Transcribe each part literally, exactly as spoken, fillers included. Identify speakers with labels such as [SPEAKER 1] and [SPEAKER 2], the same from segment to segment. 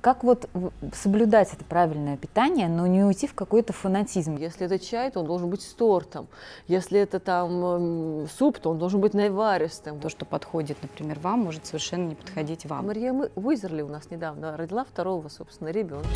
[SPEAKER 1] как вот соблюдать это правильное питание, но не уйти в какой-то фанатизм?
[SPEAKER 2] Если это чай, то он должен быть с тортом. Если это там суп, то он должен быть наваристым.
[SPEAKER 3] То, что подходит, например, вам, может совершенно не подходить вам.
[SPEAKER 2] Мария Уизерли у нас недавно родила второго, собственно, ребенка.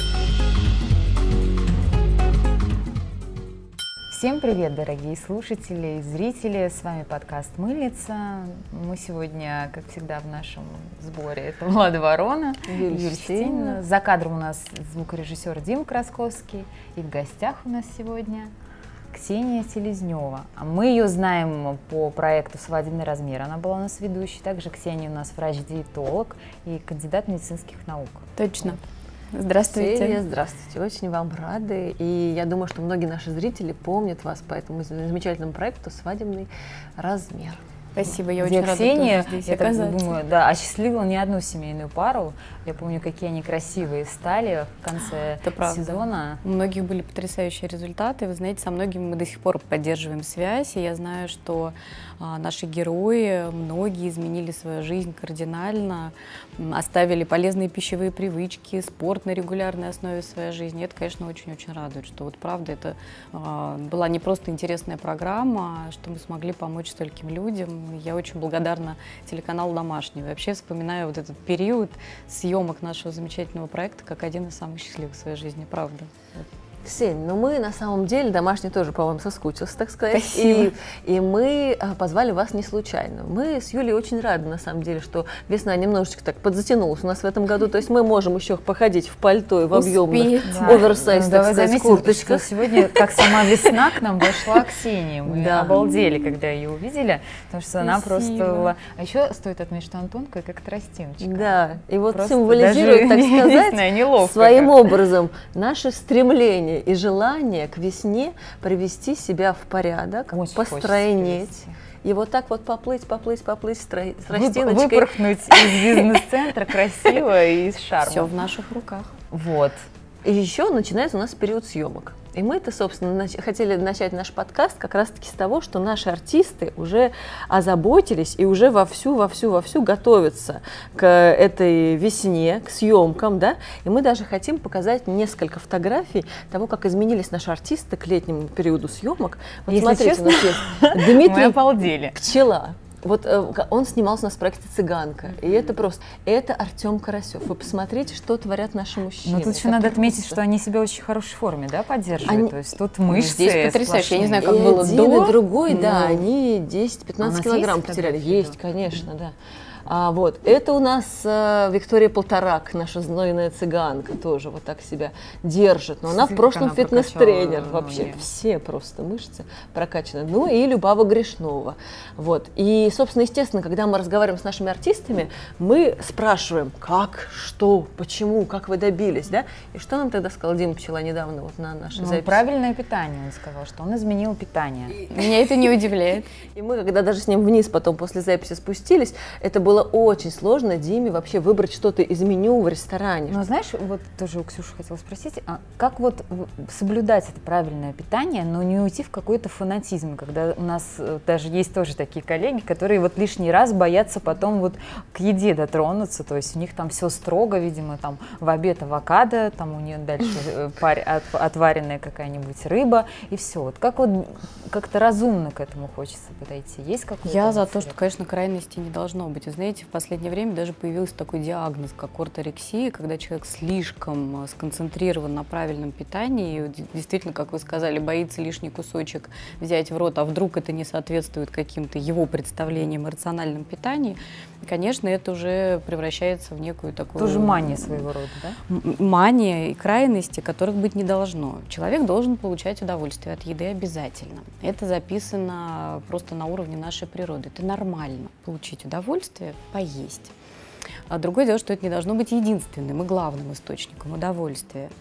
[SPEAKER 1] Всем привет, дорогие слушатели и зрители! С вами подкаст «Мыльница». Мы сегодня, как всегда, в нашем сборе. Это Влада Ворона, Юлия Стенина. За кадром у нас звукорежиссер Дима Красковский. И в гостях у нас сегодня Ксения Селезнева. Мы ее знаем по проекту «Свадебный размер». Она была у нас ведущей. Также Ксения у нас врач-диетолог и кандидат медицинских наук.
[SPEAKER 3] Точно. Здравствуйте.
[SPEAKER 2] Ксения, здравствуйте. Очень вам рады. И я думаю, что многие наши зрители помнят вас по этому замечательному проекту «Свадебный размер».
[SPEAKER 3] Спасибо, я
[SPEAKER 1] Где
[SPEAKER 3] очень
[SPEAKER 1] Ксения,
[SPEAKER 3] рада здесь
[SPEAKER 1] я так
[SPEAKER 3] оказаться.
[SPEAKER 1] думаю, да, осчастливила не одну семейную пару. Я помню, какие они красивые стали в конце
[SPEAKER 3] Это
[SPEAKER 1] сезона.
[SPEAKER 3] У многих были потрясающие результаты. Вы знаете, со многими мы до сих пор поддерживаем связь. И я знаю, что а, наши герои, многие изменили свою жизнь кардинально, оставили полезные пищевые привычки, спорт на регулярной основе в своей жизни. Это, конечно, очень-очень радует, что вот правда это а, была не просто интересная программа, а что мы смогли помочь стольким людям. Я очень благодарна телеканалу «Домашний». Вообще вспоминаю вот этот период съемок нашего замечательного проекта как один из самых счастливых в своей жизни, правда.
[SPEAKER 2] Ксень, ну мы на самом деле, «Домашний» тоже по вам соскучился, так сказать.
[SPEAKER 3] Спасибо.
[SPEAKER 2] И, и мы позвали вас не случайно. Мы с Юлей очень рады, на самом деле, что весна немножечко так подзатянулась у нас в этом году. То есть мы можем еще походить в пальто и в объемных
[SPEAKER 1] Да.
[SPEAKER 2] оверсайз,
[SPEAKER 1] Ну,
[SPEAKER 2] так
[SPEAKER 1] давай
[SPEAKER 2] сказать,
[SPEAKER 1] заметим,
[SPEAKER 2] курточках.
[SPEAKER 1] что сегодня, как сама весна, к нам дошла Ксения. Мы
[SPEAKER 2] Да.
[SPEAKER 1] обалдели, когда ее увидели, потому что она
[SPEAKER 3] Спасибо.
[SPEAKER 1] просто была... А еще стоит отметить, что Антонка как тростиночка.
[SPEAKER 2] Да, и вот
[SPEAKER 1] Просто
[SPEAKER 2] символизирует, так
[SPEAKER 1] даже, не
[SPEAKER 2] сказать,
[SPEAKER 1] знаю, неловко
[SPEAKER 2] своим
[SPEAKER 1] как-то.
[SPEAKER 2] образом наше стремление и желание к весне привести себя в порядок,
[SPEAKER 1] Очень
[SPEAKER 2] постройнеть.
[SPEAKER 1] хочется
[SPEAKER 2] И вот так вот поплыть, поплыть, поплыть с тро- с
[SPEAKER 1] Вып-
[SPEAKER 2] тростиночкой.
[SPEAKER 1] Выпорхнуть из бизнес-центра красиво и с шармом.
[SPEAKER 3] Все в наших руках.
[SPEAKER 1] Вот.
[SPEAKER 2] И еще начинается у нас период съемок. И мы-то, собственно, нач- хотели начать наш подкаст как раз-таки с того, что наши артисты уже озаботились и уже вовсю, вовсю, вовсю готовятся к этой весне, к съемкам, да. И мы даже хотим показать несколько фотографий того, как изменились наши артисты к летнему периоду съемок. Вот
[SPEAKER 1] Если
[SPEAKER 2] смотрите,
[SPEAKER 1] честно,
[SPEAKER 2] у нас есть
[SPEAKER 1] Мы
[SPEAKER 2] Дмитрий
[SPEAKER 1] обалдели.
[SPEAKER 2] Пчела. Вот э, он снимался у нас в проекте «Цыганка». И это просто... Это Артем Карасев. Вы посмотрите, что творят наши мужчины.
[SPEAKER 1] Но тут еще
[SPEAKER 2] Это
[SPEAKER 1] надо
[SPEAKER 2] просто-
[SPEAKER 1] отметить, что они себя в очень хорошей форме, да, поддерживают.
[SPEAKER 2] Они-
[SPEAKER 1] То есть тут мышцы
[SPEAKER 3] Здесь потрясающе. Я не знаю, как
[SPEAKER 2] И
[SPEAKER 3] было
[SPEAKER 2] один,
[SPEAKER 3] до,
[SPEAKER 2] и другой, да,
[SPEAKER 3] но-
[SPEAKER 2] они
[SPEAKER 1] А у
[SPEAKER 2] десять-пятнадцать
[SPEAKER 1] нас
[SPEAKER 2] килограмм
[SPEAKER 1] есть
[SPEAKER 2] потеряли.
[SPEAKER 1] фотографии,
[SPEAKER 2] Есть,
[SPEAKER 1] да?
[SPEAKER 2] конечно, да. А, вот. Это у нас э, Виктория Полторак, наша знойная цыганка, тоже вот так себя держит. Но она в
[SPEAKER 1] Как
[SPEAKER 2] прошлом
[SPEAKER 1] она
[SPEAKER 2] фитнес-тренер.
[SPEAKER 1] прокачала
[SPEAKER 2] Вообще
[SPEAKER 1] ноги.
[SPEAKER 2] все просто мышцы прокачаны. Ну и Любава Грешнова. Вот. И, собственно, естественно, когда мы разговариваем с нашими артистами, мы спрашиваем, как, что, почему, как вы добились, да? И что нам тогда сказал Дима Пчела недавно вот на нашей
[SPEAKER 1] Ну,
[SPEAKER 2] записи?
[SPEAKER 1] правильное питание, он сказал, что он изменил питание.
[SPEAKER 3] Меня это не удивляет.
[SPEAKER 2] И мы, когда даже с ним вниз потом после записи спустились, это было очень сложно Диме вообще выбрать что-то из меню в ресторане.
[SPEAKER 1] Но знаешь, вот тоже у Ксюши хотела спросить, а как вот в- соблюдать это правильное питание, но не уйти в какой-то фанатизм, когда у нас э, даже есть тоже такие коллеги, которые вот лишний раз боятся потом вот к еде дотронуться, то есть у них там все строго, видимо, там в обед авокадо, там у нее дальше э, парь- от- отваренная какая-нибудь рыба, и все. Вот как вот как-то разумно к этому хочется подойти? Есть какой-то
[SPEAKER 3] Я за то,
[SPEAKER 1] совет?
[SPEAKER 3] что, конечно, крайности не должно быть. Вы знаете, в последнее время даже появился такой диагноз, как орторексия, когда человек слишком сконцентрирован на правильном питании, и вот действительно, как вы сказали, боится лишний кусочек взять в рот, а вдруг это не соответствует каким-то его представлениям о рациональном питании. И, конечно, это уже превращается в некую такую...
[SPEAKER 1] Тоже мания своего рода, да?
[SPEAKER 3] м- мания и крайности, которых быть не должно. Человек должен получать удовольствие от еды обязательно. Это записано просто на уровне нашей природы. Это нормально получить удовольствие, поесть. А другое дело, что это не должно быть единственным и главным источником удовольствия.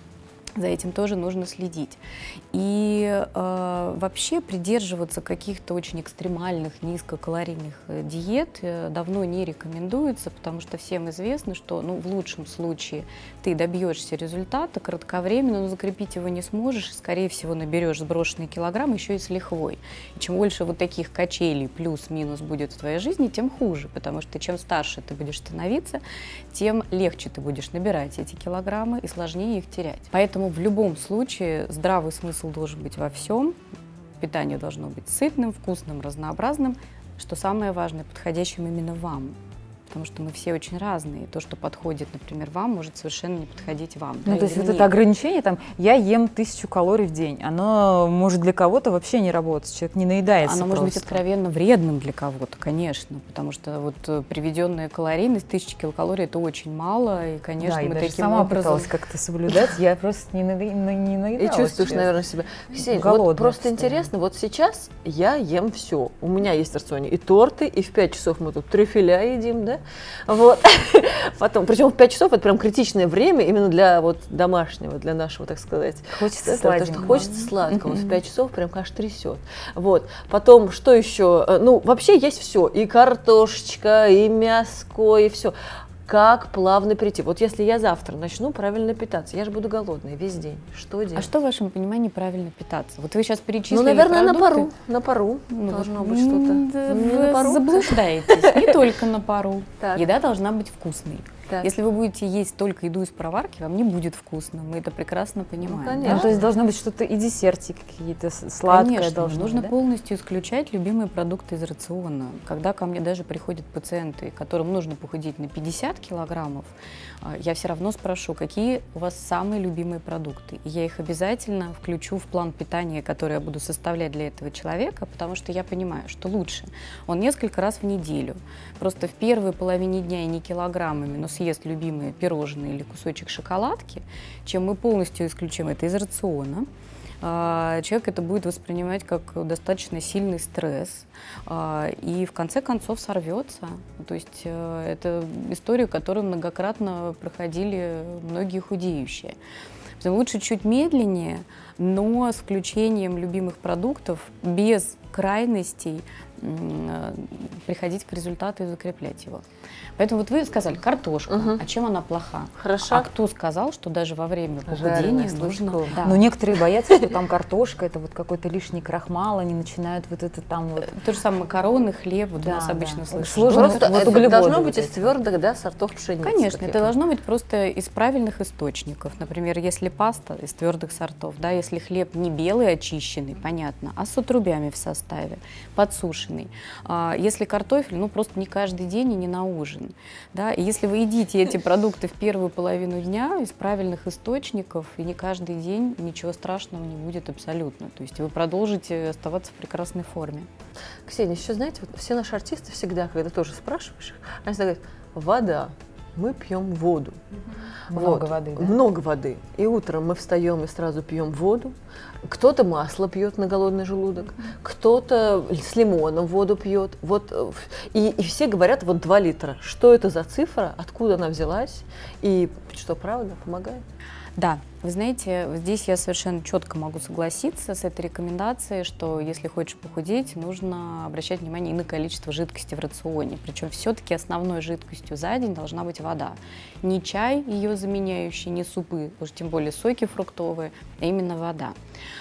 [SPEAKER 3] За этим тоже нужно следить. И э, вообще придерживаться каких-то очень экстремальных, низкокалорийных диет э, давно не рекомендуется, потому что всем известно, что ну, в лучшем случае ты добьешься результата кратковременно, но закрепить его не сможешь, и, скорее всего, наберешь сброшенные килограммы еще и с лихвой. И чем больше вот таких качелей плюс-минус будет в твоей жизни, тем хуже, потому что чем старше ты будешь становиться, тем легче ты будешь набирать эти килограммы и сложнее их терять. Поэтому в любом случае здравый смысл должен быть во всем, питание должно быть сытным, вкусным, разнообразным, что самое важное, подходящим именно вам. Потому что мы все очень разные. То, что подходит, например, вам, может совершенно не подходить вам.
[SPEAKER 1] Ну,
[SPEAKER 3] да,
[SPEAKER 1] то есть вот
[SPEAKER 3] мне.
[SPEAKER 1] это ограничение, там, я ем тысячу калорий в день, оно может для кого-то вообще не работать, человек не наедается
[SPEAKER 3] Оно
[SPEAKER 1] просто.
[SPEAKER 3] может быть откровенно вредным для кого-то, конечно, потому что вот приведенная калорийность, тысяча килокалорий, это очень мало, и, конечно,
[SPEAKER 1] да,
[SPEAKER 3] мы
[SPEAKER 1] и даже
[SPEAKER 3] таким
[SPEAKER 1] сама
[SPEAKER 3] образом...
[SPEAKER 1] пыталась как-то соблюдать, я просто не, наи- не наедалась.
[SPEAKER 2] И чувствуешь,
[SPEAKER 1] честно.
[SPEAKER 2] наверное, себя. Ксения,
[SPEAKER 1] Голодная
[SPEAKER 2] вот просто
[SPEAKER 1] постоянно.
[SPEAKER 2] интересно, вот сейчас я ем все. У меня есть в рационе и торты, и в пять часов мы тут трюфеля едим, да? Вот. Потом, причем в пять часов это прям критичное время именно для вот домашнего, для нашего, так сказать.
[SPEAKER 1] Хочется
[SPEAKER 2] Это, потому что
[SPEAKER 1] сладенького.
[SPEAKER 2] хочется сладкого. В пять часов прям аж трясет. Вот. Потом, что еще? Ну, вообще есть все. И картошечка, и мяско, и все. Как плавно перейти? Вот если я завтра начну правильно питаться, я же буду голодной весь день. Что делать?
[SPEAKER 3] А что в вашем понимании правильно питаться? Вот вы сейчас перечислили
[SPEAKER 2] Ну, наверное, на
[SPEAKER 3] продукты.
[SPEAKER 2] пару. На пару
[SPEAKER 3] Ну,
[SPEAKER 2] должно
[SPEAKER 3] вот,
[SPEAKER 2] быть что-то.
[SPEAKER 3] да,
[SPEAKER 2] Не
[SPEAKER 3] вы
[SPEAKER 2] на пару?
[SPEAKER 3] заблуждаетесь, не только на пару.
[SPEAKER 2] Так.
[SPEAKER 3] Еда должна быть вкусной.
[SPEAKER 2] Так.
[SPEAKER 3] Если вы будете есть только еду из пароварки, вам не будет вкусно. Мы это прекрасно понимаем.
[SPEAKER 2] конечно.
[SPEAKER 1] Ну, то есть должно быть что-то и десертики какие-то, с- сладкое
[SPEAKER 3] Конечно,
[SPEAKER 1] должно
[SPEAKER 3] нужно
[SPEAKER 1] быть, да?
[SPEAKER 3] полностью исключать любимые продукты из рациона. Когда ко мне даже приходят пациенты, которым нужно похудеть на пятьдесят килограммов, а, я все равно спрошу, какие у вас самые любимые продукты. И я их обязательно включу в план питания, который я буду составлять для этого человека, потому что я понимаю, что лучше он несколько раз в неделю, просто в первой половине дня и не килограммами, но съест любимые пирожные или кусочек шоколадки, чем мы полностью исключим это из рациона. А, Человек это будет воспринимать как достаточно сильный стресс а, и в конце концов сорвется. То есть э, это история, которую многократно проходили многие худеющие. Поэтому лучше чуть медленнее, но с включением любимых продуктов, без крайностей, м, приходить к результату и закреплять его. Поэтому вот вы сказали, картошка,
[SPEAKER 2] Мгм.
[SPEAKER 3] а чем она плоха?
[SPEAKER 2] Хорошо.
[SPEAKER 3] А кто сказал, что даже во время
[SPEAKER 2] Жареная
[SPEAKER 3] похудения
[SPEAKER 2] с
[SPEAKER 3] нужно...
[SPEAKER 2] лучком.
[SPEAKER 3] Да.
[SPEAKER 1] Но некоторые боятся, что там картошка, это вот какой-то лишний крахмал, они начинают вот это там вот...
[SPEAKER 3] То же самое макароны, хлеб, вот
[SPEAKER 1] Да,
[SPEAKER 3] у нас
[SPEAKER 1] да.
[SPEAKER 3] обычно слышно.
[SPEAKER 1] Сложно
[SPEAKER 3] что
[SPEAKER 2] Просто
[SPEAKER 1] вот
[SPEAKER 2] это
[SPEAKER 1] углеводы
[SPEAKER 2] должно
[SPEAKER 1] вот
[SPEAKER 2] быть из
[SPEAKER 1] эти.
[SPEAKER 2] твердых, да, сортов пшеницы.
[SPEAKER 3] Конечно,
[SPEAKER 2] как
[SPEAKER 3] это
[SPEAKER 2] я
[SPEAKER 3] должно быть просто из правильных источников. Например, если паста из твердых сортов, да, если хлеб не белый, очищенный, понятно, а с отрубями в составе, подсушенный. А если картофель, ну просто не каждый день и не на ужин. Да. И если вы едите эти продукты в первую половину дня из правильных источников, и не каждый день, ничего страшного не будет абсолютно. То есть вы продолжите оставаться в прекрасной форме.
[SPEAKER 2] Ксения, еще знаете, вот все наши артисты всегда, когда тоже спрашиваешь их, они всегда говорят, вода, мы пьем воду.
[SPEAKER 1] Много
[SPEAKER 2] Вот.
[SPEAKER 1] воды, да?
[SPEAKER 2] Много воды. И утром мы встаем и сразу пьем воду. Кто-то масло пьет на голодный желудок, кто-то с лимоном воду пьет. Вот, э, и, и все говорят, вот два литра. Что это за цифра, откуда она взялась и что правда помогает?
[SPEAKER 3] Да, вы знаете, здесь я совершенно четко могу согласиться с этой рекомендацией, что если хочешь похудеть, нужно обращать внимание и на количество жидкости в рационе. Причем все-таки основной жидкостью за день должна быть вода. Не чай, ее заменяющий, не супы, уж тем более соки фруктовые, а именно вода.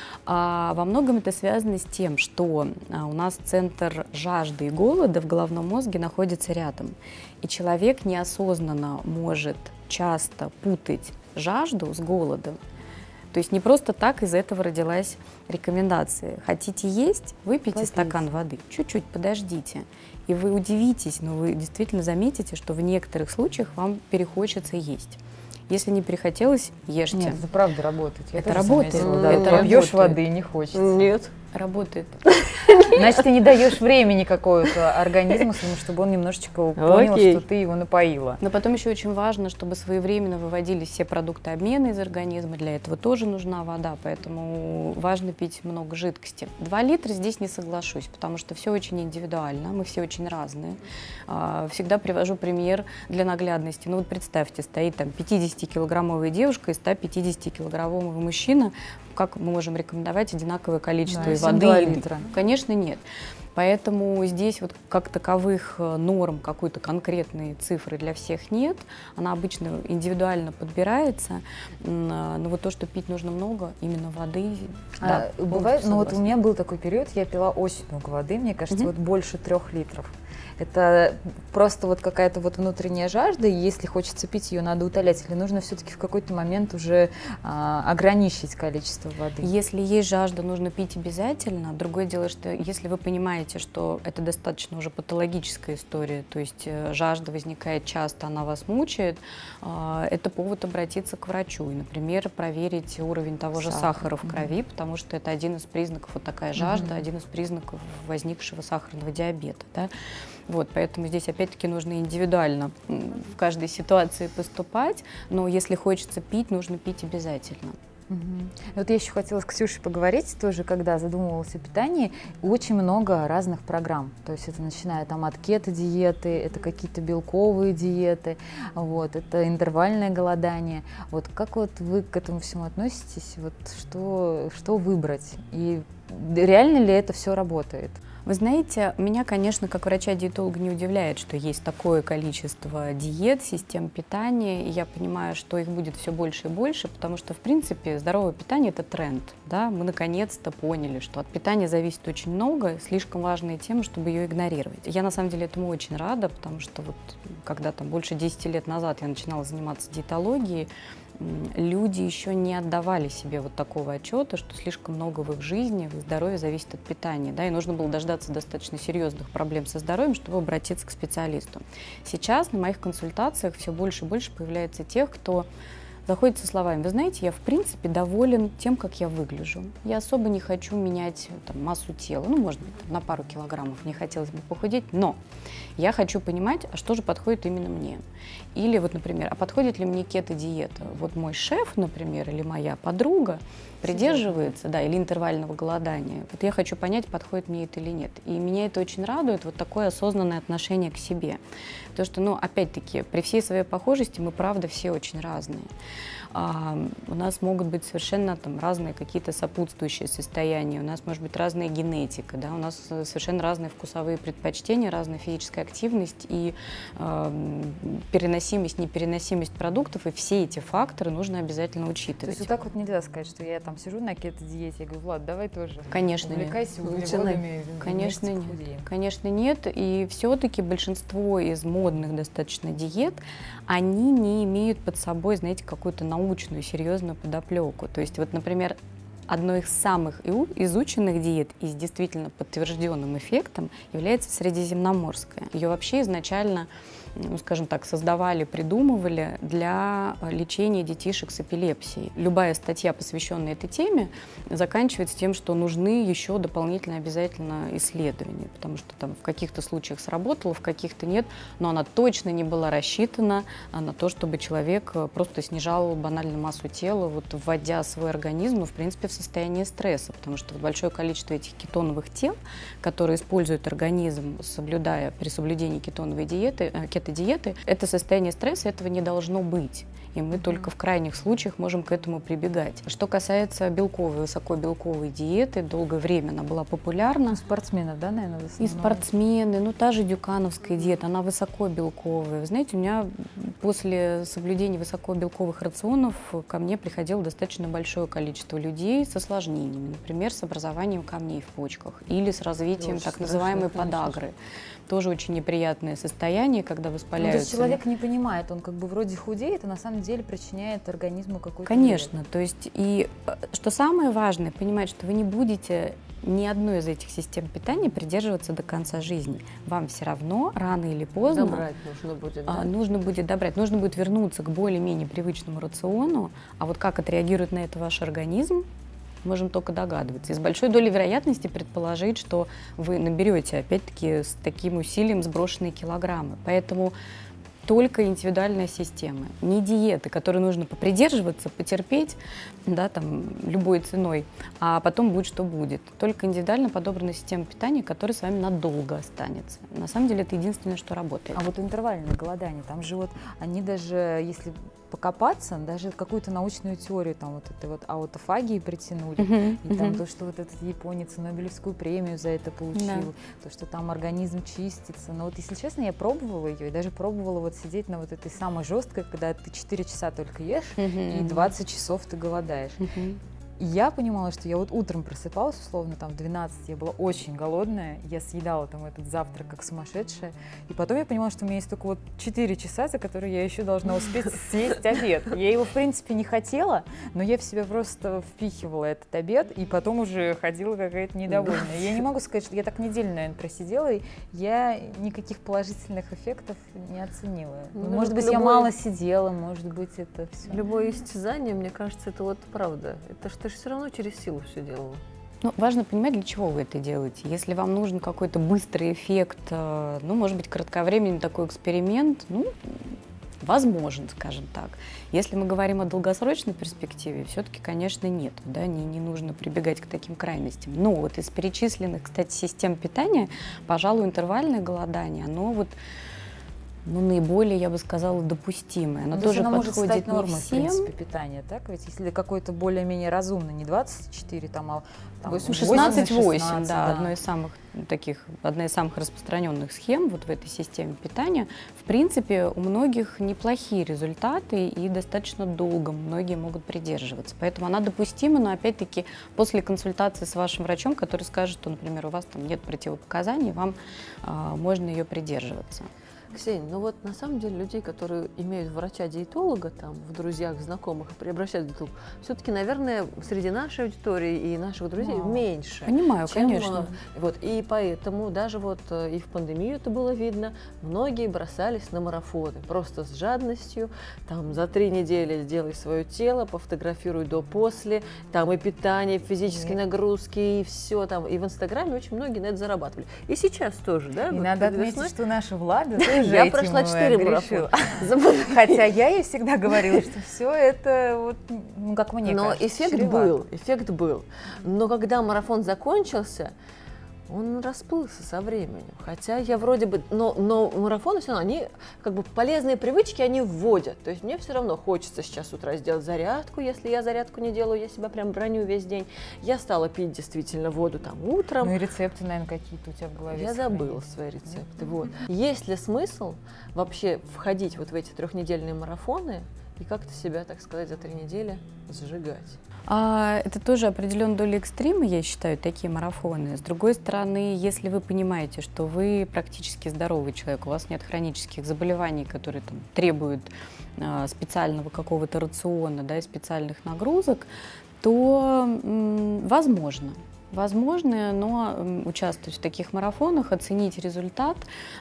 [SPEAKER 3] А во многом это связано с тем, что а, у нас центр жажды и голода в головном мозге находится рядом. И человек неосознанно может часто путать жажду с голодом. То есть не просто так из этого родилась рекомендация. Хотите есть, выпейте
[SPEAKER 1] Попейте.
[SPEAKER 3] стакан воды, чуть-чуть подождите. И вы удивитесь, но вы действительно заметите, что в некоторых случаях вам перехочется есть. Если не перехотелось, ешьте.
[SPEAKER 1] Нет, это правда работает. Я
[SPEAKER 3] Это
[SPEAKER 1] тоже
[SPEAKER 3] работает.
[SPEAKER 1] заметила, да.
[SPEAKER 2] Это
[SPEAKER 1] Ты пьешь
[SPEAKER 3] работает.
[SPEAKER 1] воды и не хочется.
[SPEAKER 2] Нет.
[SPEAKER 3] Работает.
[SPEAKER 1] Значит, ты не даешь времени какого-то организму, чтобы он немножечко понял,
[SPEAKER 2] Окей.
[SPEAKER 1] что ты его напоила.
[SPEAKER 3] Но потом еще очень важно, чтобы своевременно выводились все продукты обмена из организма. Для этого тоже нужна вода, поэтому важно пить много жидкости. Два литра здесь не соглашусь, потому что все очень индивидуально, мы все очень разные. Всегда привожу пример для наглядности. Ну вот представьте, стоит там пятидесятикилограммовая девушка и ста пятидесятикилограммовый мужчина. Как мы можем рекомендовать одинаковое количество
[SPEAKER 1] Да,
[SPEAKER 3] воды?
[SPEAKER 1] литра.
[SPEAKER 3] Конечно, нет. Поэтому здесь вот как таковых норм, какой-то конкретной цифры для всех нет. Она обычно индивидуально подбирается. Но вот то, что пить нужно много, именно воды.
[SPEAKER 1] А,
[SPEAKER 3] да,
[SPEAKER 1] бывает, ну вот у меня был такой период, я пила очень много воды, мне кажется,
[SPEAKER 3] Мгм.
[SPEAKER 1] вот больше трех литров. Это просто вот какая-то вот внутренняя жажда, и если хочется пить, ее надо утолять, или нужно все-таки в какой-то момент уже а, ограничить количество воды?
[SPEAKER 3] Если есть жажда, нужно пить обязательно. Другое дело, что если вы понимаете, что это достаточно уже патологическая история, то есть э, жажда возникает часто, она вас мучает, э, это повод обратиться к врачу и, например, проверить уровень того же
[SPEAKER 1] Сахар.
[SPEAKER 3] сахара в крови, потому что это один из признаков, вот такая жажда, один из признаков возникшего сахарного диабета. Да? Вот, поэтому здесь опять-таки нужно индивидуально м, в каждой ситуации поступать, но если хочется пить, нужно пить обязательно.
[SPEAKER 1] Мгм. Вот я еще хотела с Ксюшей поговорить тоже, когда задумывалась о питании, очень много разных программ, то есть это начиная там от кето-диеты, это какие-то белковые диеты, вот, это интервальное голодание. Вот как вот вы к этому всему относитесь, вот что, что выбрать и реально ли это все работает?
[SPEAKER 3] Вы знаете, меня, конечно, как врача-диетолога не удивляет, что есть такое количество диет, систем питания, и я понимаю, что их будет все больше и больше, потому что, в принципе, здоровое питание – это тренд. Да? Мы наконец-то поняли, что от питания зависит очень много, слишком важная тема, чтобы ее игнорировать. Я, на самом деле, этому очень рада, потому что вот, когда там больше десяти лет назад я начинала заниматься диетологией, люди еще не отдавали себе вот такого отчета, что слишком много в их жизни, в их здоровье зависит от питания, да, и нужно было дождаться достаточно серьезных проблем со здоровьем, чтобы обратиться к специалисту. Сейчас на моих консультациях все больше и больше появляется тех, кто заходит со словами: вы знаете, я в принципе доволен тем, как я выгляжу. Я особо не хочу менять там, массу тела, ну, может быть, на пару килограммов не хотелось бы похудеть, но я хочу понимать, а что же подходит именно мне. Или вот, например, а подходит ли мне кето-диета? Вот мой шеф, например, или моя подруга придерживается, да, или интервального голодания. Вот я хочу понять, подходит мне это или нет. И меня это очень радует, вот такое осознанное отношение к себе. Потому что, ну, опять-таки, при всей своей похожести мы, правда, все очень разные. А, у нас могут быть совершенно там разные какие-то сопутствующие состояния, у нас может быть разная генетика, да, у нас совершенно разные вкусовые предпочтения, разная физическая активность и э, переносимость, непереносимость продуктов, и все эти факторы нужно обязательно учитывать.
[SPEAKER 1] То есть вот так вот нельзя сказать, что я там сижу на кето-диете, я говорю: Влад, давай тоже.
[SPEAKER 3] Конечно,
[SPEAKER 1] увлекайся
[SPEAKER 3] нет.
[SPEAKER 1] углеводами.
[SPEAKER 3] Конечно, нет.
[SPEAKER 1] Худеем.
[SPEAKER 3] Конечно, нет. И все-таки большинство из модных достаточно диет, они не имеют под собой, знаете, какую-то научную, серьезную подоплеку. То есть, вот, например, одной из самых изученных диет и с действительно подтвержденным эффектом является средиземноморская. Ее вообще изначально, ну, скажем так, создавали, придумывали для лечения детишек с эпилепсией. Любая статья, посвященная этой теме, заканчивается тем, что нужны еще дополнительно обязательно исследования, потому что там в каких-то случаях сработало, в каких-то нет, но она точно не была рассчитана на то, чтобы человек просто снижал банально массу тела, вот вводя свой организм, ну, в принципе, в состояние стресса, потому что большое количество этих кетоновых тел, которые использует организм, соблюдая при соблюдении кетоновой диеты, кето-диеты, это состояние стресса, этого не должно быть. И мы mm-hmm. только в крайних случаях можем к этому прибегать. Что касается белковой, высокобелковой диеты, долгое время она была популярна.
[SPEAKER 1] У спортсменов, да, наверное, в основном?
[SPEAKER 3] И спортсмены, ну та же дюкановская диета, она высокобелковая. Вы знаете, у меня после соблюдения высокобелковых рационов ко мне приходило достаточно большое количество людей с осложнениями, например, с образованием камней в почках или с развитием
[SPEAKER 1] Очень
[SPEAKER 3] так называемой
[SPEAKER 1] страшно,
[SPEAKER 3] подагры. Тоже очень неприятное состояние, когда воспаляются.
[SPEAKER 1] Ну, то есть человек не понимает, он как бы вроде худеет, а на самом деле причиняет организму какой-то
[SPEAKER 3] Конечно,
[SPEAKER 1] вред.
[SPEAKER 3] то есть и что самое важное, понимать, что вы не будете ни одной из этих систем питания придерживаться до конца жизни. Вам все равно рано или поздно
[SPEAKER 2] добрать нужно будет, да?
[SPEAKER 3] а, нужно будет добрать, нужно будет вернуться к более-менее привычному рациону, а вот как отреагирует на это ваш организм, можем только догадываться. И с большой долей вероятности предположить, что вы наберете, опять-таки, с таким усилием сброшенные килограммы. Поэтому только индивидуальная система, не диеты, которые нужно попридерживаться, потерпеть, да, там, любой ценой, а потом будет, что будет. Только индивидуально подобранная система питания, которая с вами надолго останется. На самом деле это единственное, что работает.
[SPEAKER 1] А вот интервальное голодание, там же вот они даже, если покопаться, даже какую-то научную теорию там вот этой вот аутофагии притянули,
[SPEAKER 3] Uh-huh,
[SPEAKER 1] и там
[SPEAKER 3] uh-huh.
[SPEAKER 1] то, что вот этот японец Нобелевскую премию за это получил,
[SPEAKER 3] Да.
[SPEAKER 1] то, что там организм чистится. Но вот, если честно, я пробовала ее, и даже пробовала вот сидеть на вот этой самой жесткой, когда ты четыре часа только ешь,
[SPEAKER 3] Uh-huh.
[SPEAKER 1] и двадцать часов ты голодаешь.
[SPEAKER 3] Uh-huh.
[SPEAKER 1] И я понимала, что я вот утром просыпалась, условно, там в двенадцать, я была очень голодная, я съедала там этот завтрак как сумасшедшая, и потом я понимала, что у меня есть только вот четыре часа, за которые я еще должна успеть съесть обед. Я его, в принципе, не хотела, но я в себя просто впихивала этот обед, и потом уже ходила какая-то недовольная. Я не могу сказать, что я так неделю, наверное, просидела, и я никаких положительных эффектов не оценила.
[SPEAKER 2] Ну,
[SPEAKER 1] может быть,
[SPEAKER 2] любой...
[SPEAKER 1] я мало сидела, может быть, это все.
[SPEAKER 2] Любое истязание, мне кажется, это вот правда. Это что все равно через силу все делала.
[SPEAKER 3] Ну, важно понимать, для чего вы это делаете. Если вам нужен какой-то быстрый эффект, ну, может быть, кратковременный такой эксперимент, ну, возможен, скажем так. Если мы говорим о долгосрочной перспективе, все-таки, конечно, нет, да, не, не нужно прибегать к таким крайностям. Но вот из перечисленных, кстати, систем питания, пожалуй, интервальное голодание, оно вот, ну, наиболее, я бы сказала, допустимое. Оно
[SPEAKER 1] ну,
[SPEAKER 3] тоже
[SPEAKER 1] оно
[SPEAKER 3] подходит
[SPEAKER 1] может стать
[SPEAKER 3] не
[SPEAKER 1] нормой,
[SPEAKER 3] всем.
[SPEAKER 1] в принципе, питания, так? Ведь если какой-то более-менее разумный, не двадцать четыре, там, а там,
[SPEAKER 3] шестнадцать восемь, да,
[SPEAKER 1] да,
[SPEAKER 3] одно из самых таких, одна из самых распространенных схем вот в этой системе питания. В принципе, у многих неплохие результаты и достаточно долго многие могут придерживаться. Поэтому она допустима, но опять-таки после консультации с вашим врачом, который скажет, что, например, у вас там нет противопоказаний, вам а, можно ее придерживаться.
[SPEAKER 2] Ксения, ну вот на самом деле людей, которые имеют врача-диетолога там в друзьях, в знакомых и обращаются к диетологу, все-таки, наверное, среди нашей аудитории и наших друзей
[SPEAKER 1] Мало.
[SPEAKER 2] меньше.
[SPEAKER 3] Понимаю,
[SPEAKER 2] чем,
[SPEAKER 3] конечно.
[SPEAKER 2] Вот, и поэтому даже вот и в пандемию это было видно, многие бросались на марафоны просто с жадностью, там за три недели сделай свое тело, пофотографируй до-после, там и питание, и физические
[SPEAKER 1] Нет.
[SPEAKER 2] нагрузки, и все там. И в Инстаграме очень многие на это зарабатывали. И сейчас тоже, да?
[SPEAKER 1] И
[SPEAKER 2] вот
[SPEAKER 1] надо
[SPEAKER 2] перед
[SPEAKER 1] отметить,
[SPEAKER 2] весной.
[SPEAKER 1] что наша Влада тоже
[SPEAKER 2] Я
[SPEAKER 1] этим
[SPEAKER 2] прошла четыре
[SPEAKER 1] грешила.
[SPEAKER 2] марафона.
[SPEAKER 1] Хотя я ей всегда говорила, что все это, вот, ну, как мне
[SPEAKER 2] Но
[SPEAKER 1] кажется,
[SPEAKER 2] эффект
[SPEAKER 1] чревато.
[SPEAKER 2] был, эффект был. Но когда марафон закончился, он расплылся со временем. Хотя я вроде бы... Но, но марафоны все равно, они как бы полезные привычки, они вводят. То есть мне все равно хочется сейчас с утра сделать зарядку. Если я зарядку не делаю, я себя прям броню весь день. Я стала пить действительно воду там утром.
[SPEAKER 1] Ну и рецепты, наверное, какие-то у тебя в голове.
[SPEAKER 2] Я
[SPEAKER 1] сохранились.
[SPEAKER 2] забыла свои рецепты. Вот. Есть ли смысл вообще входить вот в эти трехнедельные марафоны и как-то себя, так сказать, за три недели сжигать?
[SPEAKER 3] А, это тоже определенная доля экстрима, я считаю, такие марафоны. С другой стороны, если вы понимаете, что вы практически здоровый человек, у вас нет хронических заболеваний, которые там, требуют а, специального какого-то рациона, да, и специальных нагрузок, то м, возможно. Возможно, но участвовать в таких марафонах, оценить результат,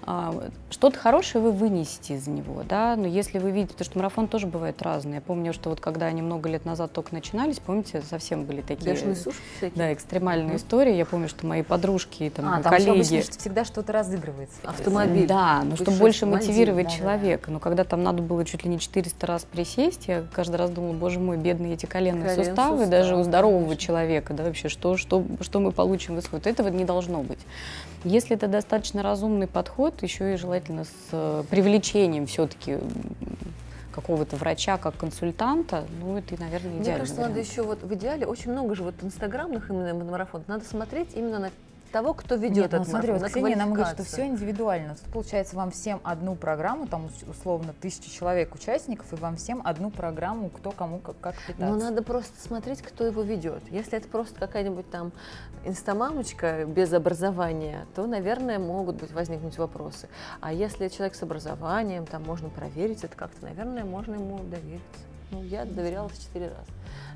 [SPEAKER 3] что-то хорошее вы вынесете из него, да, но если вы видите, потому что марафон тоже бывает разный. Я помню, что вот когда они много лет назад только начинались, помните, совсем были такие,
[SPEAKER 2] Бешеные сушки всякие?
[SPEAKER 3] да, экстремальные mm-hmm. истории. Я помню, что мои подружки, там,
[SPEAKER 1] а, там
[SPEAKER 3] коллеги...
[SPEAKER 1] обычно, что всегда что-то разыгрывается.
[SPEAKER 2] Автомобиль.
[SPEAKER 3] Да, но чтобы больше мотивировать
[SPEAKER 1] да,
[SPEAKER 3] человека.
[SPEAKER 1] Да.
[SPEAKER 3] Но когда там надо было чуть ли не четыреста раз присесть, я каждый раз думала, боже мой, бедные эти коленные
[SPEAKER 2] Колен
[SPEAKER 3] суставы,
[SPEAKER 2] сустав,
[SPEAKER 3] даже у здорового
[SPEAKER 2] конечно.
[SPEAKER 3] человека, да, вообще, что, что, что мы получим в исходе. Этого не должно быть. Если это достаточно разумный подход, еще и желательно с привлечением все-таки какого-то врача как консультанта, ну, это, наверное, идеальный
[SPEAKER 2] Мне кажется,
[SPEAKER 3] вариант.
[SPEAKER 2] надо еще вот в идеале, очень много же вот инстаграмных именно марафонов, надо смотреть именно на того, кто ведет
[SPEAKER 1] Нет,
[SPEAKER 2] этот
[SPEAKER 1] ну, смотри,
[SPEAKER 2] марафон,
[SPEAKER 1] вот Ксения нам говорит, что
[SPEAKER 2] квалификацию.
[SPEAKER 1] все индивидуально. Тут, получается, вам всем одну программу, там условно тысяча человек участников, и вам всем одну программу, кто кому как, как питаться.
[SPEAKER 2] Но надо просто смотреть, кто его ведет. Если это просто какая-нибудь там инстамамочка без образования, то, наверное, могут быть возникнуть вопросы. А если человек с образованием, там можно проверить это как-то, наверное, можно ему довериться. Ну, я доверялась четыре раза.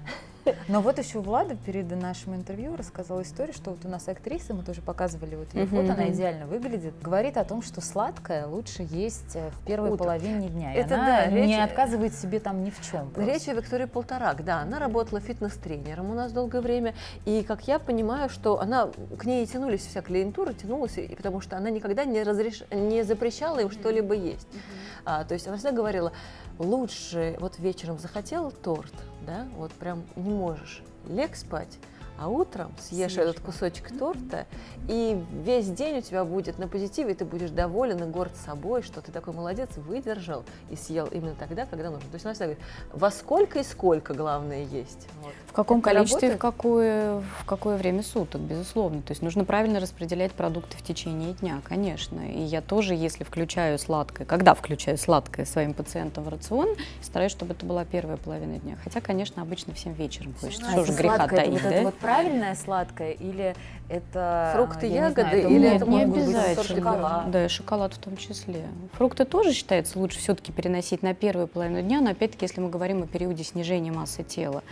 [SPEAKER 1] Но вот еще Влада перед нашим интервью рассказала историю, что вот у нас актриса, мы тоже показывали вот ее фото, она идеально выглядит, говорит о том, что сладкое лучше есть в первой
[SPEAKER 2] Утром.
[SPEAKER 1] половине дня. И
[SPEAKER 2] Это
[SPEAKER 1] она
[SPEAKER 2] да,
[SPEAKER 1] не
[SPEAKER 2] речь...
[SPEAKER 1] отказывает себе там ни в чем. Просто.
[SPEAKER 2] Речь о Виктории Полторак, да, она работала фитнес-тренером у нас долгое время, и как я понимаю, что она, к ней тянулись вся клиентура, тянулась, и потому что она никогда не, разреш... не запрещала им что-либо есть. Mm-hmm. а, то есть она всегда говорила, лучше вот вечером захотел торт, да, вот прям не можешь, лег спать, а утром съешь Съешь. этот кусочек торта, и весь день у тебя будет на позитиве, и ты будешь доволен и горд собой, что ты такой молодец, выдержал и съел именно тогда, когда нужно. То есть она всегда говорит, во сколько и сколько, главное, есть. Вот.
[SPEAKER 3] В каком
[SPEAKER 2] Это
[SPEAKER 3] количестве и в
[SPEAKER 2] работает?
[SPEAKER 3] какое, в какое время суток, безусловно. То есть нужно правильно распределять продукты в течение дня, конечно. И я тоже, если включаю сладкое, когда включаю сладкое своим пациентам в рацион, стараюсь, чтобы это была первая половина дня. Хотя, конечно, обычно всем вечером хочется.
[SPEAKER 1] А
[SPEAKER 3] Что же греха
[SPEAKER 1] сладкое,
[SPEAKER 3] таить,
[SPEAKER 1] это
[SPEAKER 3] да?
[SPEAKER 1] вот, вот правильное сладкое или это
[SPEAKER 2] Фрукты,
[SPEAKER 1] я не
[SPEAKER 2] ягоды,
[SPEAKER 1] знаю, это
[SPEAKER 2] или
[SPEAKER 1] нет,
[SPEAKER 2] это
[SPEAKER 1] не
[SPEAKER 2] может быть
[SPEAKER 1] обязательно.
[SPEAKER 2] шоколад?
[SPEAKER 3] Да, и шоколад в том числе. Фрукты тоже считается лучше все-таки переносить на первую половину дня, но опять-таки, если мы говорим о периоде снижения массы тела.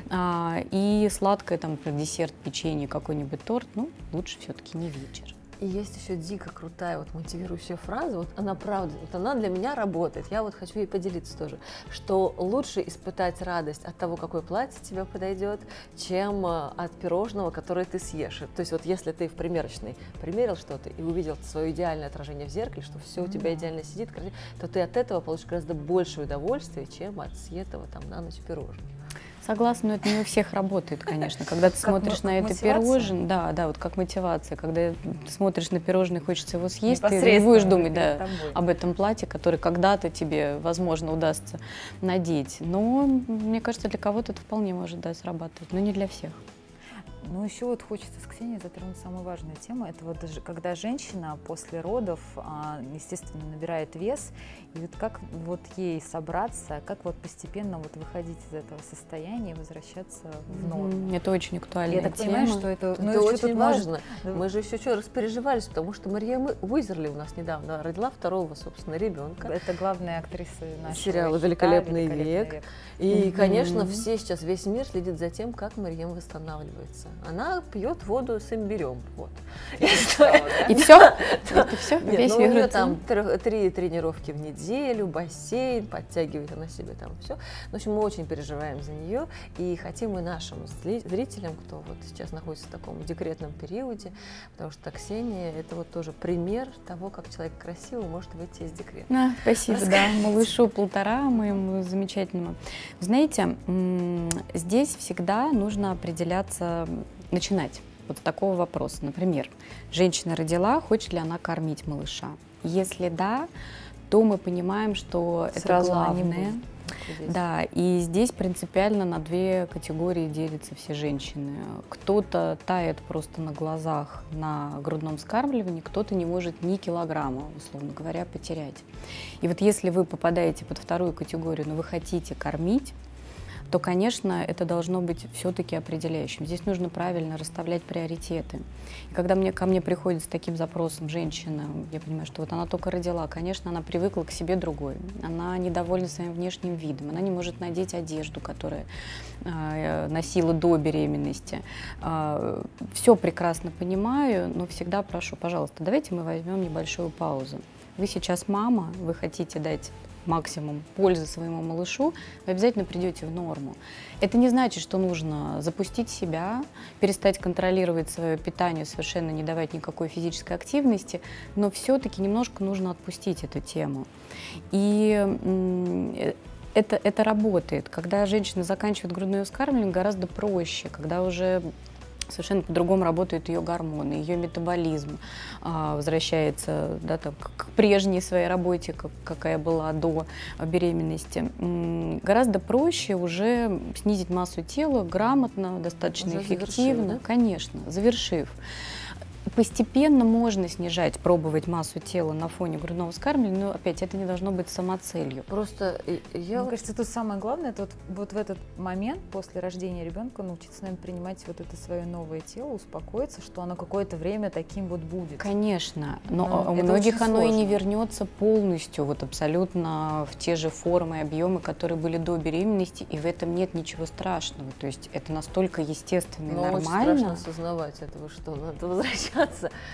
[SPEAKER 3] А, и сладкое, там, например, десерт, печенье, какой-нибудь торт, ну, лучше все-таки не вечер.
[SPEAKER 2] И есть еще дико крутая вот мотивирующая фраза, вот она правда, вот она для меня работает, я вот хочу ей поделиться тоже, что лучше испытать радость от того, какое платье тебе подойдет, чем от пирожного, которое ты съешь. То есть вот если ты в примерочной примерил что-то и увидел свое идеальное отражение в зеркале, что все у тебя идеально сидит, то ты от этого получишь гораздо больше удовольствия, чем от съетого там на ночь пирожного.
[SPEAKER 3] Согласна, но это не у всех работает, конечно. Когда ты смотришь на это пирожное, да, да, вот как мотивация, когда ты смотришь на пирожное, хочется его съесть, ты не будешь думать да, об этом платье, которое когда-то тебе, возможно, удастся надеть. Но, мне кажется, для кого-то это вполне может да, срабатывать, но не для всех.
[SPEAKER 1] Ну, еще вот хочется с Ксенией затронуть самую важную тему. Это вот даже, когда женщина после родов, естественно, набирает вес, и вот как вот ей собраться, как вот постепенно вот выходить из этого состояния и возвращаться в норму.
[SPEAKER 3] Это очень актуальная
[SPEAKER 1] Я так
[SPEAKER 3] тема.
[SPEAKER 1] понимаю, что это,
[SPEAKER 2] ну, это очень важно. Может... Мы же еще что распереживались, потому что Мария Уизерли у нас недавно родила второго, собственно, ребенка.
[SPEAKER 1] Это главная актриса нашего
[SPEAKER 2] сериала «Великолепный, Великолепный век». век. И, mm-hmm. конечно, все сейчас, весь мир следит за тем, как Марьям восстанавливается. Она пьет воду с имбирем. Вот.
[SPEAKER 3] И все? Это все?
[SPEAKER 2] Нет, ну, у нее там три тренировки в неделю, бассейн, подтягивает она себе там все. В общем, мы очень переживаем за нее и хотим и нашим зрителям, кто вот сейчас находится в таком декретном периоде, потому что Ксения – это вот тоже пример того, как человек красивый может выйти из декрета.
[SPEAKER 3] А, спасибо, да, малышу полтора, моему замечательному. Знаете, здесь всегда нужно определяться, начинать вот с такого вопроса. Например, женщина родила, хочет ли она кормить малыша? Если да, то мы понимаем, что
[SPEAKER 1] Сразу
[SPEAKER 3] это главное. Да, и здесь принципиально на две категории делятся все женщины. Кто-то тает просто на глазах на грудном вскармливании, кто-то не может ни килограмма, условно говоря, потерять. И вот если вы попадаете под вторую категорию, но вы хотите кормить, то, конечно, это должно быть все-таки определяющим. Здесь нужно правильно расставлять приоритеты. И когда мне, ко мне приходит с таким запросом женщина, я понимаю, что вот она только родила, конечно, она привыкла к себе другой, она недовольна своим внешним видом, она не может надеть одежду, которую э, носила до беременности. Э, все прекрасно понимаю, но всегда прошу, пожалуйста, давайте мы возьмем небольшую паузу. Вы сейчас мама, вы хотите дать максимум пользы своему малышу, вы обязательно придете в норму. Это не значит, что нужно запустить себя, перестать контролировать свое питание, совершенно не давать никакой физической активности, но все-таки немножко нужно отпустить эту тему. И это, это работает. Когда женщина заканчивает грудное вскармливание, гораздо проще, когда уже совершенно по-другому работают ее гормоны, ее метаболизм а, возвращается да, там, к прежней своей работе, как, какая была до беременности. М-м, гораздо проще уже снизить массу тела грамотно, достаточно уже эффективно, завершив, да? Конечно, завершив. Постепенно можно снижать, пробовать массу тела на фоне грудного вскармливания, но опять это не должно быть самоцелью.
[SPEAKER 2] Просто я...
[SPEAKER 1] Мне кажется, тут самое главное, это вот, вот в этот момент после рождения ребенка научиться, наверное, принимать вот это свое новое тело, успокоиться, что оно какое-то время таким вот будет.
[SPEAKER 3] Конечно, но, но у
[SPEAKER 1] это
[SPEAKER 3] многих оно
[SPEAKER 1] сложно.
[SPEAKER 3] и не вернется полностью, вот абсолютно в те же формы и объемы, которые были до беременности, и в этом нет ничего страшного. То есть это настолько естественно и
[SPEAKER 2] Но
[SPEAKER 3] нормально.
[SPEAKER 2] очень страшно осознавать этого, что надо возвращаться.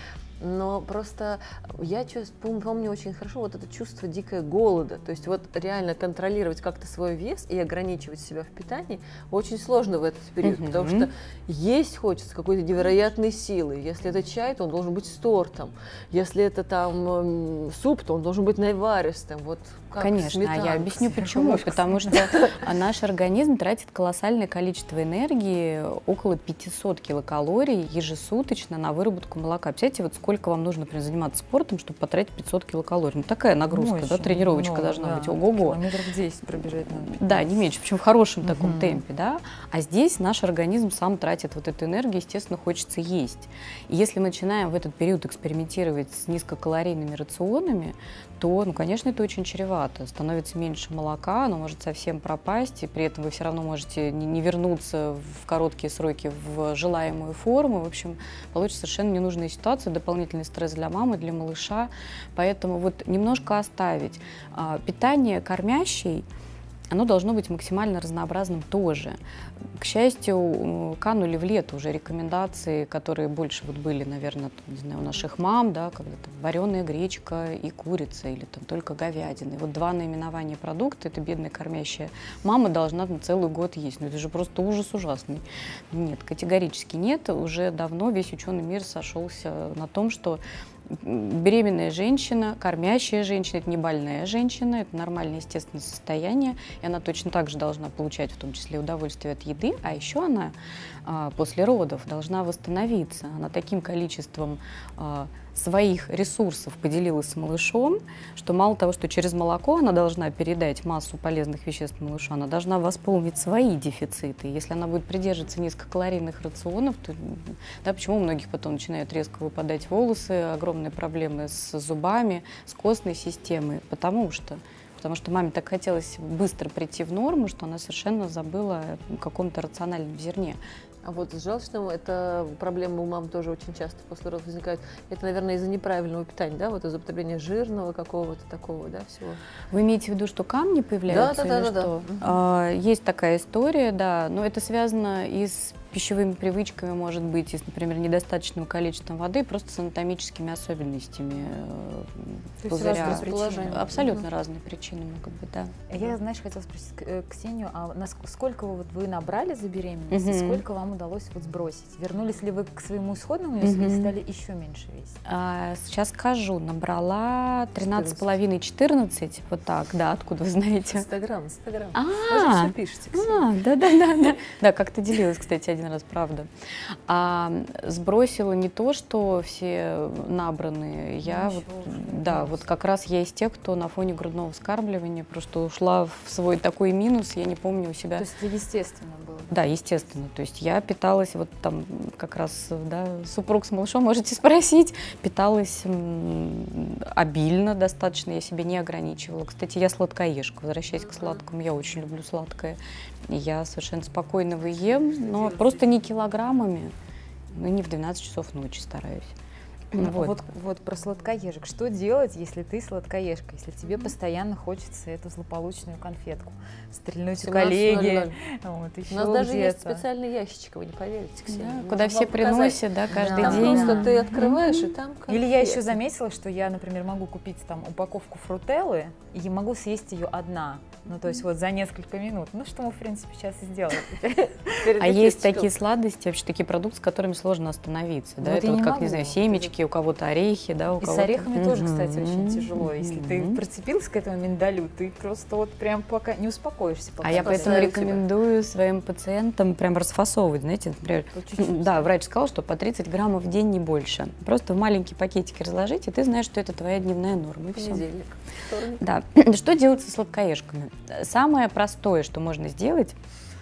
[SPEAKER 2] Но просто я чувствую, помню очень хорошо вот это чувство дикого голода. То есть вот реально контролировать как-то свой вес и ограничивать себя в питании очень сложно в этот период, mm-hmm. потому что есть хочется какой-то невероятной силы. Если это чай, то он должен быть с тортом. Если это там суп, то он должен быть наваристым. Вот как
[SPEAKER 3] Конечно,
[SPEAKER 2] сметанка.
[SPEAKER 3] а я объясню почему. Потому что наш организм тратит колоссальное количество энергии, около пятисот килокалорий ежесуточно на выработку молока. Представляете, вот сколько вам нужно, например, заниматься спортом, чтобы потратить пятьсот килокалорий? Ну, такая нагрузка,
[SPEAKER 1] ну,
[SPEAKER 3] да, тренировочка
[SPEAKER 1] много,
[SPEAKER 3] должна
[SPEAKER 1] да.
[SPEAKER 3] быть, ого-го.
[SPEAKER 1] Километров десять пробежать надо.
[SPEAKER 3] Да, не меньше, причем в хорошем таком
[SPEAKER 1] Угу.
[SPEAKER 3] темпе, да. А здесь наш организм сам тратит вот эту энергию, естественно, хочется есть. И если мы начинаем в этот период экспериментировать с низкокалорийными рационами, то, ну, конечно, это очень чревато. Становится меньше молока, оно может совсем пропасть, и при этом вы все равно можете не, не вернуться в короткие сроки в желаемую форму. В общем, получится совершенно ненужная ситуация, дополнительный стресс для мамы, для малыша. Поэтому вот немножко оставить. А, питание кормящей, оно должно быть максимально разнообразным тоже. К счастью, канули в лето уже рекомендации, которые больше вот были, наверное, там, не знаю, у наших мам, да, когда там вареная гречка и курица, или там только говядина. И вот два наименования продукта, это бедная кормящая мама должна на целый год есть. Ну это же просто ужас ужасный. Нет, категорически нет. Уже давно весь ученый мир сошелся на том, что беременная женщина, кормящая женщина, это не больная женщина, это нормальное естественное состояние, и она точно так же должна получать в том числе удовольствие от еды, а еще она а, после родов должна восстановиться. Она таким количеством а, своих ресурсов поделилась с малышом, что мало того, что через молоко она должна передать массу полезных веществ малышу, она должна восполнить свои дефициты. Если она будет придерживаться низкокалорийных рационов, то да, почему у многих потом начинают резко выпадать волосы, огромные проблемы с зубами, с костной системой? Потому что Потому что маме так хотелось быстро прийти в норму, что она совершенно забыла о каком-то рациональном зерне.
[SPEAKER 2] А вот с желчным, это проблема у мам тоже очень часто после родов возникает. Это, наверное, из-за неправильного питания, да, вот из-за употребления жирного какого-то такого, да, всего.
[SPEAKER 3] Вы имеете в виду, что камни появляются?
[SPEAKER 2] Да, да,
[SPEAKER 3] или
[SPEAKER 2] да, да,
[SPEAKER 3] что?
[SPEAKER 2] да.
[SPEAKER 3] А, есть такая история, да, но это связано и с пищевыми привычками, может быть, и с, например, недостаточным количеством воды, просто с анатомическими особенностями
[SPEAKER 1] То
[SPEAKER 3] пузыря.
[SPEAKER 1] есть разные причины.
[SPEAKER 3] Абсолютно
[SPEAKER 2] Угу.
[SPEAKER 3] разные причины могут быть, да.
[SPEAKER 1] Я, знаешь, хотела спросить э, Ксению, а насколько, сколько вы, вот, вы набрали за беременность, и
[SPEAKER 3] Мгм.
[SPEAKER 1] сколько вам удалось вот сбросить? Вернулись ли вы к своему исходному весу или
[SPEAKER 3] Мгм.
[SPEAKER 1] стали еще меньше весить?
[SPEAKER 3] А, сейчас скажу, набрала тринадцать с половиной — четырнадцать, вот так, да, откуда вы знаете?
[SPEAKER 2] Инстаграм, Инстаграм.
[SPEAKER 3] А,
[SPEAKER 2] Вы же все пишете, Ксения.
[SPEAKER 3] А, да, да, да, да. Да, как-то делилась, кстати, один раз, правда. А, сбросила не то, что все набранные. Я
[SPEAKER 1] Ну,
[SPEAKER 3] вот,
[SPEAKER 1] ничего,
[SPEAKER 3] да,
[SPEAKER 1] минус.
[SPEAKER 3] вот как раз я из тех, кто на фоне грудного вскармливания просто ушла в свой такой минус, я не помню у себя.
[SPEAKER 1] То есть это естественно было?
[SPEAKER 3] Да, естественно. То есть я питалась, вот там как раз, да, супруг с малышом, можете спросить, питалась м, обильно достаточно, я себя не ограничивала. Кстати, я сладкоежка, возвращаясь к сладкому, я очень люблю сладкое. И я совершенно спокойно его ем, но просто не килограммами, ну не в двенадцать часов ночи стараюсь.
[SPEAKER 1] Ну,
[SPEAKER 3] Вот.
[SPEAKER 1] вот. Вот, про сладкоежек. Что делать, если ты сладкоежка, если тебе постоянно хочется эту злополучную конфетку? Стрельнуть у коллеги, вот, еще
[SPEAKER 2] У нас даже есть
[SPEAKER 1] где-то.
[SPEAKER 2] специальный ящичек, вы не поверите, Ксения.
[SPEAKER 3] Да,
[SPEAKER 2] Можно
[SPEAKER 3] куда
[SPEAKER 2] вам
[SPEAKER 3] все
[SPEAKER 2] показать.
[SPEAKER 3] приносят, да, каждый
[SPEAKER 1] Да.
[SPEAKER 2] Там
[SPEAKER 3] день.
[SPEAKER 2] просто ты открываешь, и там
[SPEAKER 1] Или я еще
[SPEAKER 2] конфеты.
[SPEAKER 1] заметила, что я, например, могу купить там упаковку фрутеллы и могу съесть ее одна. Ну, то есть вот за несколько минут. Ну, что мы, в принципе, сейчас и сделали.
[SPEAKER 2] Перед
[SPEAKER 3] А есть
[SPEAKER 2] эфирчиком.
[SPEAKER 3] такие сладости, вообще такие продукты, с которыми сложно остановиться. Да?
[SPEAKER 1] Вот
[SPEAKER 3] Это
[SPEAKER 1] я
[SPEAKER 3] вот
[SPEAKER 1] не
[SPEAKER 3] как,
[SPEAKER 1] могу.
[SPEAKER 3] не знаю, семечки, у кого-то орехи, да, у
[SPEAKER 1] И с
[SPEAKER 3] кого-то...
[SPEAKER 1] орехами тоже, кстати, очень
[SPEAKER 3] Мгм.
[SPEAKER 1] тяжело. Если ты
[SPEAKER 3] Мгм.
[SPEAKER 1] прицепился к этому миндалю, ты просто вот прям пока не успокоишься. Пока
[SPEAKER 3] А я поэтому
[SPEAKER 2] Спасаю тебя.
[SPEAKER 3] рекомендую своим пациентам прям расфасовывать, знаете, например,
[SPEAKER 1] По чуть-чуть.
[SPEAKER 3] да, врач сказал, что по тридцать граммов в день, не больше. Просто в маленькие пакетики разложить, и ты знаешь, что это твоя дневная норма, и всё.
[SPEAKER 2] Понедельник, вторник.
[SPEAKER 3] Да. Что делать со сладкоежками? Самое простое, что можно сделать,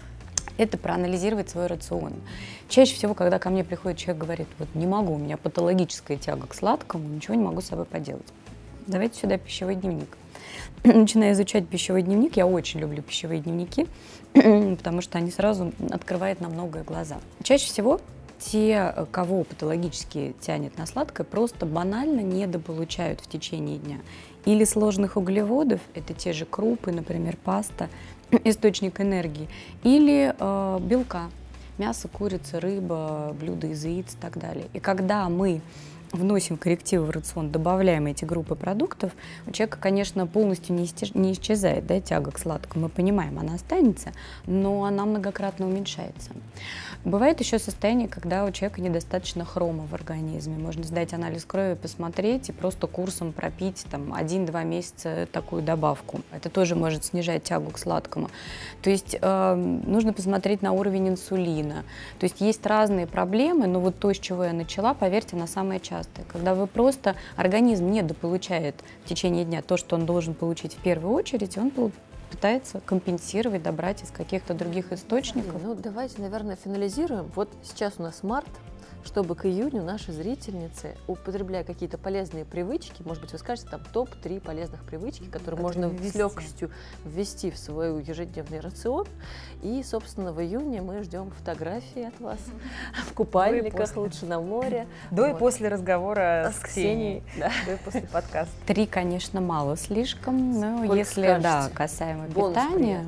[SPEAKER 3] это проанализировать свой рацион. Чаще всего, когда ко мне приходит человек, говорит, вот не могу, у меня патологическая тяга к сладкому, ничего не могу с собой поделать. Давайте сюда пищевой дневник. Начиная изучать пищевой дневник, я очень люблю пищевые дневники, потому что они сразу открывают на многое глаза. Чаще всего те, кого патологически тянет на сладкое, просто банально недополучают в течение дня. Или сложных углеводов, это те же крупы, например, паста, источник энергии, или э, белка, мясо, курица, рыба, блюда из яиц и так далее. И когда мы вносим коррективы в рацион, добавляем эти группы продуктов, у человека, конечно, полностью не, истеж... не исчезает, да, тяга к сладкому, мы понимаем, она останется, но она многократно уменьшается. Бывает еще состояние, когда у человека недостаточно хрома в организме. Можно сдать анализ крови, посмотреть и просто курсом пропить там, один-два месяца такую добавку. Это тоже может снижать тягу к сладкому. То есть э, нужно посмотреть на уровень инсулина. То есть есть разные проблемы, но вот то, с чего я начала, поверьте, на самое частое. Когда вы просто, организм недополучает в течение дня то, что он должен получить в первую очередь, он пытается компенсировать, добрать из каких-то других источников.
[SPEAKER 2] Ну, давайте, наверное, финализируем. Вот сейчас у нас март, чтобы к июню наши зрительницы, употребляя какие-то полезные привычки, может быть, вы скажете там топ три полезных привычки, которые, которые можно ввести. с легкостью ввести в свой ежедневный рацион. И, собственно, в июне мы ждем фотографии от вас в купальниках, лучше на море.
[SPEAKER 1] До и после разговора с Ксенией, до и после подкаста.
[SPEAKER 3] Три, конечно, мало слишком, но если, да, касаемо питания,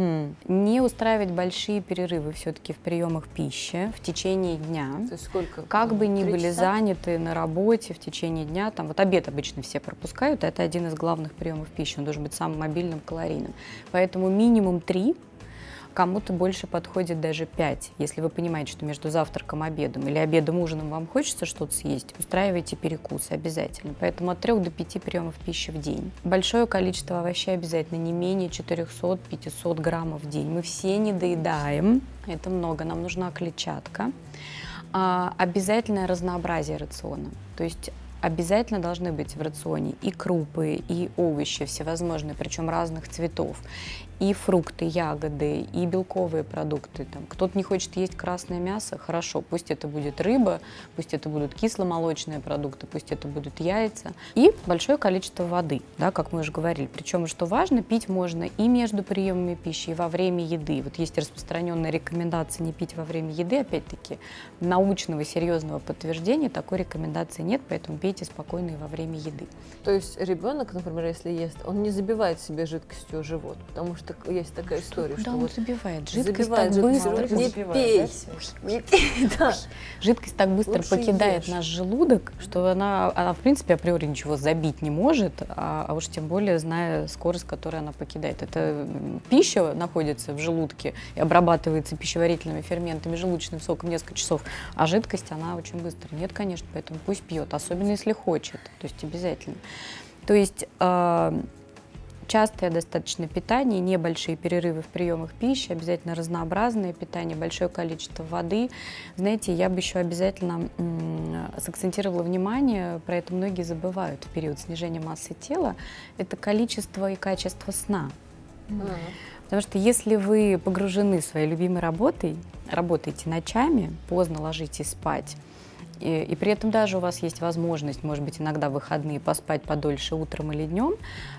[SPEAKER 3] не устраивать большие перерывы все-таки в приемах пищи в течение дня.
[SPEAKER 2] То есть сколько?
[SPEAKER 3] Как бы ни были заняты на работе в течение дня, там вот обед обычно все пропускают, это один из главных приемов пищи, он должен быть самым мобильным, калорийным. Поэтому минимум три, кому-то больше подходит даже пять. Если вы понимаете, что между завтраком и обедом или обедом и ужином вам хочется что-то съесть, устраивайте перекусы обязательно. Поэтому от трех до пяти приемов пищи в день. Большое количество овощей обязательно, не менее четырёхсот-пятисот граммов в день. Мы все не доедаем, это много, нам нужна клетчатка. А, обязательное разнообразие рациона, то есть обязательно должны быть в рационе и крупы, и овощи всевозможные, причем разных цветов, и фрукты, ягоды, и белковые продукты. Там, кто-то не хочет есть красное мясо, хорошо, пусть это будет рыба, пусть это будут кисломолочные продукты, пусть это будут яйца. И большое количество воды, да, как мы уже говорили. Причем, что важно, пить можно и между приемами пищи, и во время еды. Вот есть распространенная рекомендация не пить во время еды, опять-таки, научного серьезного подтверждения такой рекомендации нет, поэтому пейте спокойно и во время еды.
[SPEAKER 2] То есть ребенок, например, если ест, он не забивает себе жидкостью живот, потому что есть такая история,
[SPEAKER 3] что,
[SPEAKER 2] что
[SPEAKER 3] он
[SPEAKER 2] вот
[SPEAKER 3] забивает. Жидкость
[SPEAKER 2] забивает
[SPEAKER 3] так быстро.
[SPEAKER 2] Не пей. Не пей, да.
[SPEAKER 3] Жидкость так быстро
[SPEAKER 2] Лучше
[SPEAKER 3] покидает
[SPEAKER 2] ешь.
[SPEAKER 3] наш желудок, что она, она, в принципе, априори ничего забить не может, а, а уж тем более, зная скорость, которой она покидает. Это пища находится в желудке и обрабатывается пищеварительными ферментами, желудочным соком несколько часов, а жидкость, она очень быстро. Нет, конечно, поэтому пусть пьет, особенно если хочет, то есть обязательно. То есть э, частое достаточно питание, небольшие перерывы в приемах пищи, обязательно разнообразное питание, большое количество воды. Знаете, я бы еще обязательно м, сакцентировала внимание, про это многие забывают в период снижения массы тела, это количество и качество сна. Mm-hmm. Потому что если вы погружены своей любимой работой, работаете ночами, поздно ложитесь спать, И, и при этом даже у вас есть возможность, может быть, иногда в выходные поспать подольше утром или днем,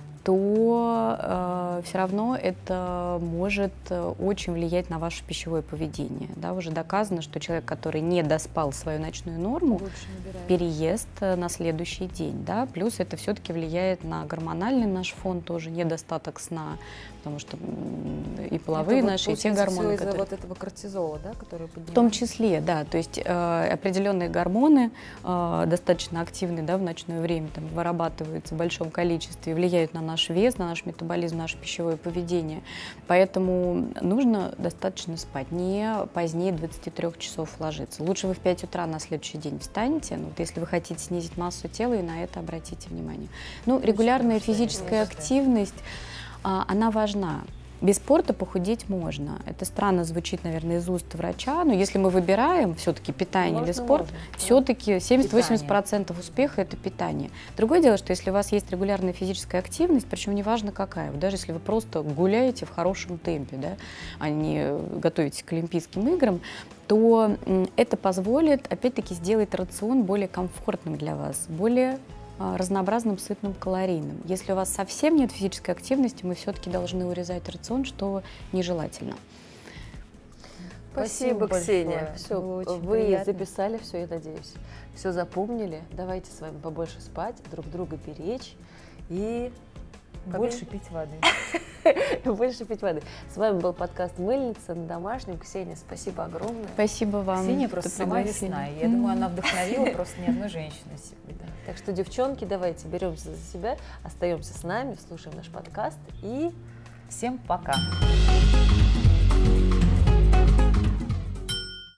[SPEAKER 3] то э, все равно это может очень влиять на ваше пищевое поведение. Да, уже доказано, что человек, который не доспал свою ночную норму, переест на следующий день. Да? Плюс это все-таки влияет на гормональный наш фон, тоже недостаток сна, потому что и половые это наши, вот, и те гормоны,
[SPEAKER 2] из-за
[SPEAKER 3] которые...
[SPEAKER 2] вот этого кортизола, да, который поднимает?
[SPEAKER 3] В том числе, да, то есть э, определенные гормоны э, достаточно активны, да, в ночное время, там, вырабатываются в большом количестве, влияют на наш вес, на наш метаболизм, наше пищевое поведение. Поэтому нужно достаточно спать, не позднее двадцати трёх часов ложиться. Лучше вы в пять утра на следующий день встанете, ну, вот если вы хотите снизить массу тела, и на это обратите внимание. Ну, регулярная физическая активность, она важна. Без спорта похудеть можно. Это странно звучит, наверное, из уст врача, но если мы выбираем все-таки питание
[SPEAKER 2] Можно,
[SPEAKER 3] или спорт,
[SPEAKER 2] можно, да.
[SPEAKER 3] все-таки семьдесят-восемьдесят процентов успеха – это питание. Другое дело, что если у вас есть регулярная физическая активность, причем неважно какая, вот даже если вы просто гуляете в хорошем темпе, да, а не готовитесь к Олимпийским играм, то это позволит, опять-таки, сделать рацион более комфортным для вас, более разнообразным, сытным, калорийным. Если у вас совсем нет физической активности, мы все-таки должны урезать рацион, что нежелательно.
[SPEAKER 2] Спасибо,
[SPEAKER 1] Спасибо
[SPEAKER 2] Ксения.
[SPEAKER 1] большое.
[SPEAKER 2] Все,
[SPEAKER 1] Было очень
[SPEAKER 2] вы
[SPEAKER 1] приятно.
[SPEAKER 2] записали все, я надеюсь. Все запомнили. Давайте с вами побольше спать, друг друга беречь и
[SPEAKER 1] Больше пить воды.
[SPEAKER 2] больше пить воды. С вами был подкаст «Мыльница» на домашнем. Ксения, спасибо огромное.
[SPEAKER 3] Спасибо вам.
[SPEAKER 1] Ксения просто
[SPEAKER 3] что
[SPEAKER 1] сама
[SPEAKER 3] пригласили.
[SPEAKER 1] весна. Я думаю, она вдохновила просто ни одной женщины сегодня.
[SPEAKER 2] Так что, девчонки, давайте беремся за себя, остаемся с нами, слушаем наш подкаст и
[SPEAKER 1] Всем пока!